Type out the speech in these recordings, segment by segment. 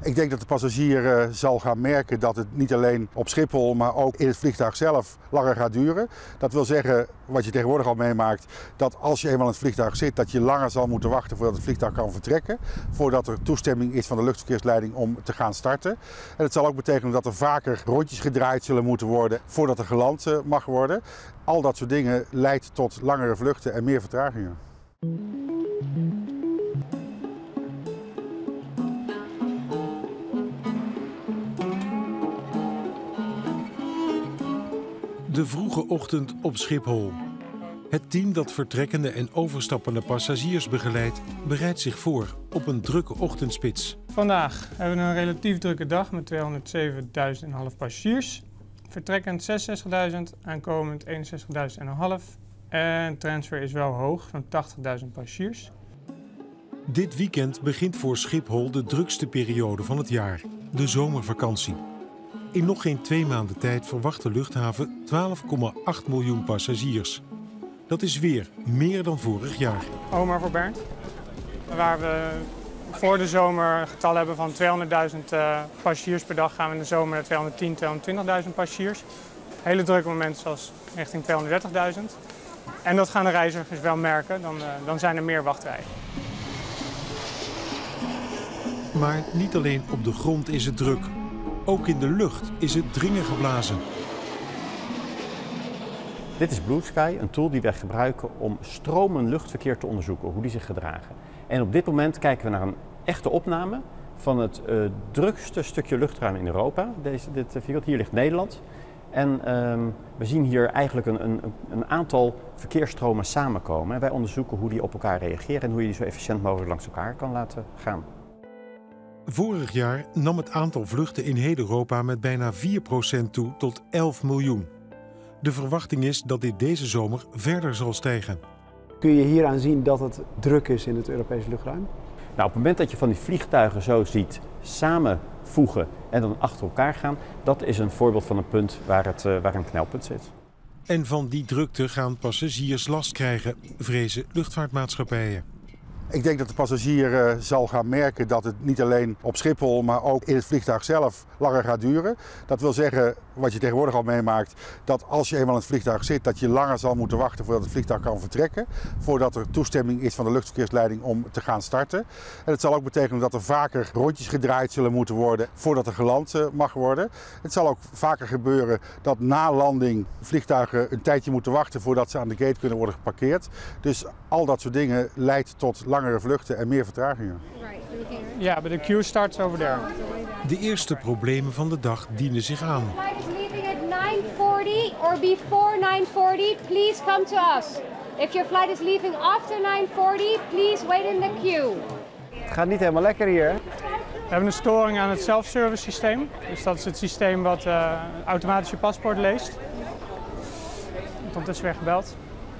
Ik denk dat de passagier zal gaan merken dat het niet alleen op Schiphol, maar ook in het vliegtuig zelf langer gaat duren. Dat wil zeggen, wat je tegenwoordig al meemaakt, dat als je eenmaal in het vliegtuig zit, dat je langer zal moeten wachten voordat het vliegtuig kan vertrekken. Voordat er toestemming is van de luchtverkeersleiding om te gaan starten. En het zal ook betekenen dat er vaker rondjes gedraaid zullen moeten worden voordat er geland mag worden. Al dat soort dingen leidt tot langere vluchten en meer vertragingen. De vroege ochtend op Schiphol. Het team dat vertrekkende en overstappende passagiers begeleidt, bereidt zich voor op een drukke ochtendspits. Vandaag hebben we een relatief drukke dag met 207.500 passagiers. Vertrekkend 66.000, aankomend 61.500 en transfer is wel hoog, van 80.000 passagiers. Dit weekend begint voor Schiphol de drukste periode van het jaar, de zomervakantie. In nog geen 2 maanden tijd verwacht de luchthaven 12,8 miljoen passagiers. Dat is weer meer dan vorig jaar. Oma voor Bernd, waar we voor de zomer getallen hebben van 200.000 passagiers per dag, gaan we in de zomer naar 210.000, 220.000 passagiers. Hele drukke momenten zoals richting 230.000. En dat gaan de reizigers wel merken, dan zijn er meer wachtrijen. Maar niet alleen op de grond is het druk. Ook in de lucht is het dringen geblazen. Dit is Blue Sky, een tool die wij gebruiken om stromend luchtverkeer te onderzoeken, hoe die zich gedragen. En op dit moment kijken we naar een echte opname van het drukste stukje luchtruim in Europa. Dit vierkant, hier ligt Nederland. En we zien hier eigenlijk een aantal verkeersstromen samenkomen. En wij onderzoeken hoe die op elkaar reageren en hoe je die zo efficiënt mogelijk langs elkaar kan laten gaan. Vorig jaar nam het aantal vluchten in heel Europa met bijna 4% toe tot 11 miljoen. De verwachting is dat dit deze zomer verder zal stijgen. Kun je hieraan zien dat het druk is in het Europese luchtruim? Nou, op het moment dat je van die vliegtuigen zo ziet samenvoegen en dan achter elkaar gaan, dat is een voorbeeld van een punt waar een knelpunt zit. En van die drukte gaan passagiers last krijgen, vrezen luchtvaartmaatschappijen. Ik denk dat de passagier zal gaan merken dat het niet alleen op Schiphol, maar ook in het vliegtuig zelf langer gaat duren. Dat wil zeggen, wat je tegenwoordig al meemaakt, dat als je eenmaal in het vliegtuig zit, dat je langer zal moeten wachten voordat het vliegtuig kan vertrekken. Voordat er toestemming is van de luchtverkeersleiding om te gaan starten. En het zal ook betekenen dat er vaker rondjes gedraaid zullen moeten worden voordat er geland mag worden. Het zal ook vaker gebeuren dat na landing vliegtuigen een tijdje moeten wachten voordat ze aan de gate kunnen worden geparkeerd. Dus al dat soort dingen leidt tot langere vluchten en meer vertragingen. Ja, but the queue starts over there. De eerste problemen van de dag dienen zich aan. Flight is leaving at 9:40 or before 9:40, please come to us. If your flight is leaving after 9:40, please wait in the queue. Het gaat niet helemaal lekker hier. We hebben een storing aan het self-service systeem. Dus dat is het systeem wat automatisch je paspoort leest. Ondertussen weer gebeld.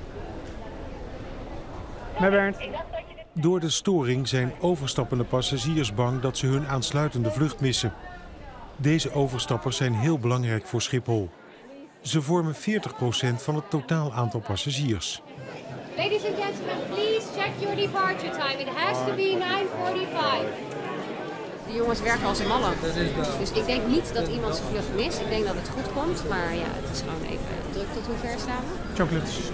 Met Bernd. Door de storing zijn overstappende passagiers bang dat ze hun aansluitende vlucht missen. Deze overstappers zijn heel belangrijk voor Schiphol. Ze vormen 40% van het totaal aantal passagiers. Ladies and gentlemen, please check your departure time. It has to be 9:45. De jongens werken als een malle. Dus ik denk niet dat iemand zijn vlucht mist. Ik denk dat het goed komt. Maar ja, het is gewoon even druk. Tot hoe ver staan we? Chocolates.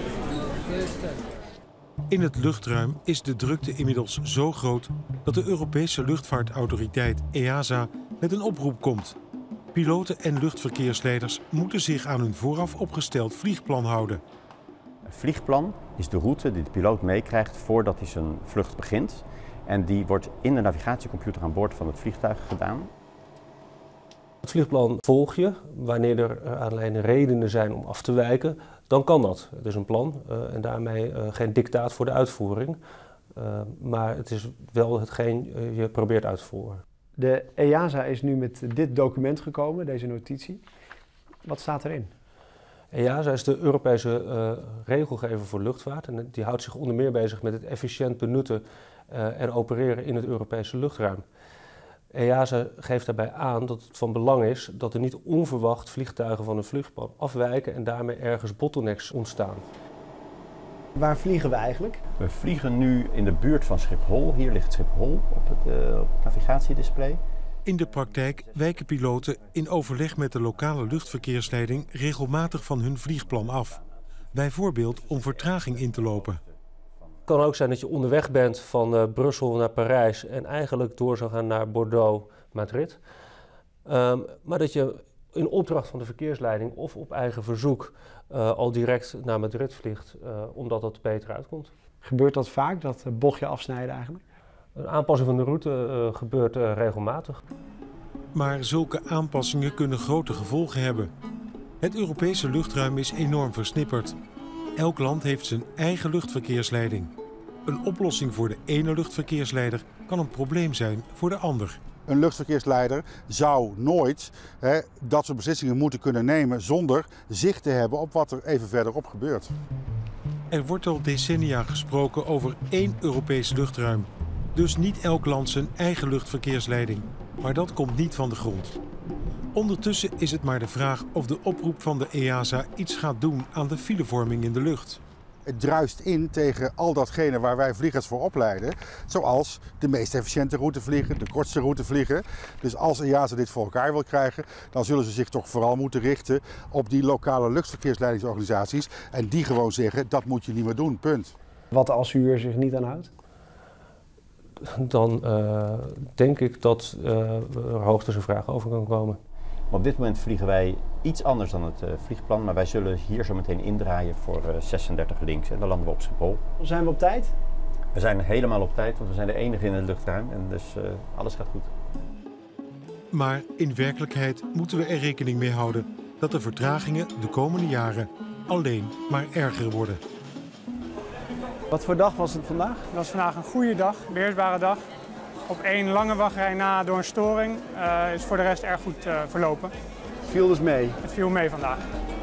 In het luchtruim is de drukte inmiddels zo groot dat de Europese luchtvaartautoriteit EASA met een oproep komt. Piloten en luchtverkeersleiders moeten zich aan hun vooraf opgesteld vliegplan houden. Een vliegplan is de route die de piloot meekrijgt voordat hij zijn vlucht begint. En die wordt in de navigatiecomputer aan boord van het vliegtuig gedaan. Het vliegplan volg je. Wanneer er allerlei redenen zijn om af te wijken, dan kan dat. Het is een plan en daarmee geen dictaat voor de uitvoering. Maar het is wel hetgeen je probeert uit te voeren. De EASA is nu met dit document gekomen, deze notitie. Wat staat erin? EASA is de Europese regelgever voor luchtvaart en die houdt zich onder meer bezig met het efficiënt benutten en opereren in het Europese luchtruim. EASA geeft daarbij aan dat het van belang is dat er niet onverwacht vliegtuigen van een vliegplan afwijken en daarmee ergens bottlenecks ontstaan. Waar vliegen we eigenlijk? We vliegen nu in de buurt van Schiphol. Hier ligt Schiphol op het navigatiedisplay. In de praktijk wijken piloten in overleg met de lokale luchtverkeersleiding regelmatig van hun vliegplan af. Bijvoorbeeld om vertraging in te lopen. Het kan ook zijn dat je onderweg bent van Brussel naar Parijs en eigenlijk door zou gaan naar Bordeaux, Madrid. Maar dat je in opdracht van de verkeersleiding of op eigen verzoek al direct naar Madrid vliegt, omdat dat beter uitkomt. Gebeurt dat vaak, dat bochtje afsnijden eigenlijk? Een aanpassing van de route gebeurt regelmatig. Maar zulke aanpassingen kunnen grote gevolgen hebben. Het Europese luchtruim is enorm versnipperd. Elk land heeft zijn eigen luchtverkeersleiding. Een oplossing voor de ene luchtverkeersleider kan een probleem zijn voor de ander. Een luchtverkeersleider zou nooit dat soort beslissingen moeten kunnen nemen zonder zicht te hebben op wat er even verderop gebeurt. Er wordt al decennia gesproken over één Europees luchtruim. Dus niet elk land zijn eigen luchtverkeersleiding. Maar dat komt niet van de grond. Ondertussen is het maar de vraag of de oproep van de EASA iets gaat doen aan de filevorming in de lucht. Het druist in tegen al datgene waar wij vliegers voor opleiden. Zoals de meest efficiënte route vliegen, de kortste route vliegen. Dus als EASA dit voor elkaar wil krijgen, dan zullen ze zich toch vooral moeten richten op die lokale luchtverkeersleidingsorganisaties. En die gewoon zeggen, dat moet je niet meer doen, punt. Wat als u er zich niet aan houdt? Dan denk ik dat er hoogstens een vraag over kan komen. Op dit moment vliegen wij iets anders dan het vliegplan, maar wij zullen hier zo meteen indraaien voor 36 links en dan landen we op Schiphol. Zijn we op tijd? We zijn helemaal op tijd, want we zijn de enige in het luchtruim en dus alles gaat goed. Maar in werkelijkheid moeten we er rekening mee houden dat de vertragingen de komende jaren alleen maar erger worden. Wat voor dag was het vandaag? Het was vandaag een goede dag, beheersbare dag. Op één lange wachtrij na door een storing is voor de rest erg goed verlopen. Het viel dus mee? Het viel mee vandaag.